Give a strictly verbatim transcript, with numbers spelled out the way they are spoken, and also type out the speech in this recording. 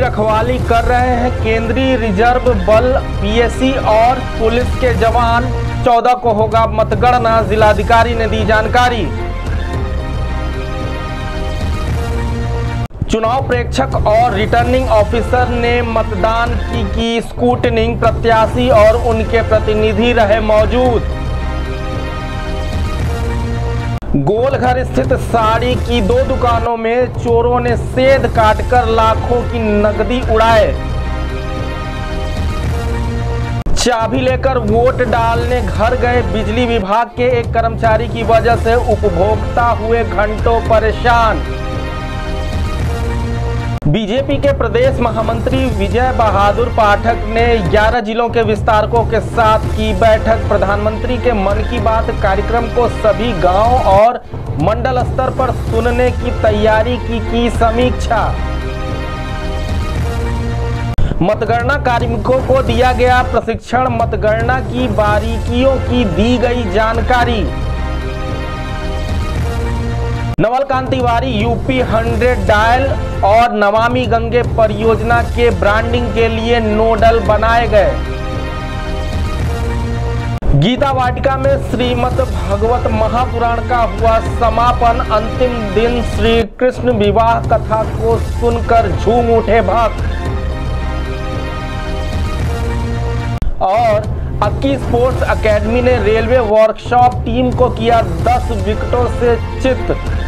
रखवाली कर रहे हैं केंद्रीय रिजर्व बल, पीएसी और पुलिस के जवान। चौदह को होगा मतगणना, जिलाधिकारी ने दी जानकारी। चुनाव प्रेक्षक और रिटर्निंग ऑफिसर ने मतदान की की स्क्रूटनिंग, प्रत्याशी और उनके प्रतिनिधि रहे मौजूद। गोलघर स्थित साड़ी की दो दुकानों में चोरों ने सेध काटकर लाखों की नकदी उड़ाए। चाबी लेकर वोट डालने घर गए बिजली विभाग के एक कर्मचारी की वजह से उपभोक्ता हुए घंटों परेशान। बीजेपी के प्रदेश महामंत्री विजय बहादुर पाठक ने ग्यारह जिलों के विस्तारकों के साथ की बैठक। प्रधानमंत्री के मन की बात कार्यक्रम को सभी गांव और मंडल स्तर पर सुनने की तैयारी की की समीक्षा। मतगणना कार्मिकों को दिया गया प्रशिक्षण, मतगणना की बारीकियों की दी गई जानकारी। Naval Kant Tiwari UP hundred dial और नमामि गंगे परियोजना के ब्रांडिंग के लिए नोडल बनाए गए। गीता वाटिका में श्रीमद् भागवत महापुराण का हुआ समापन। अंतिम दिन श्री कृष्ण विवाह कथा को सुनकर झूम उठे भक्त। और अक्की स्पोर्ट्स एकेडमी ने रेलवे वर्कशॉप टीम को किया दस विकेटों से चित।